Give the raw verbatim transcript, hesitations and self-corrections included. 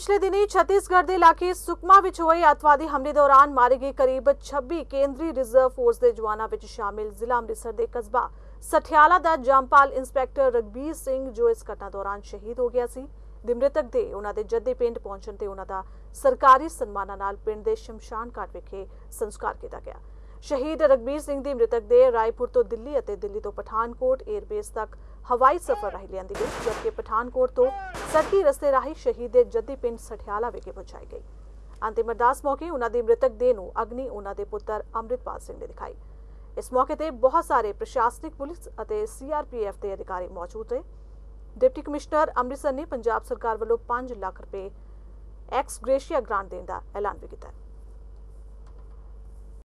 पिछले दिनी छत्तीसगढ़ के इलाके सुकमा विच होए अतवादी हमले दौरान मारे गए करीब छब्बी केंद्रीय रिजर्व फोर्स के जवानों विच शामिल जिला अमृतसर के कस्बा सठियाला का जामपाल इंस्पैक्टर रघबीर सिंह जो इस घटना दौरान शहीद हो गया सी। मृतक दे उन्हां दे जद्दे पिंड पहुंचण ते उन्हां दा सरकारी सन्मानां नाल पिंड दे शमशान घाट विखे संस्कार किया गया। शहीद रघबीर सिंह दी मृतक दे रायपुर तो दिल्ली अते दिल्ली तो पठानकोट एयरबेस तक हवाई सफर राही लियांदी गई, जबकि पठानकोट तो सड़की रस्ते राही शहीद दे जद्दी पिंड सठियाला विखे पहुंचाई गई। अंतिम अरदास मौके उन्हां दी मृतक देह नूं अग्नि उन्हां दे पुत्र अमृतपाल सिंह ने दिखाई। इस मौके ते बहुत सारे प्रशासनिक पुलिस अते सीआरपीएफ के अधिकारी मौजूद रहे। डिप्टी कमिश्नर अमृतसर ने पंजाब सरकार वालों पांच लाख रुपए एक्स ग्रेशिया ग्रांट देने का ऐलान भी किया।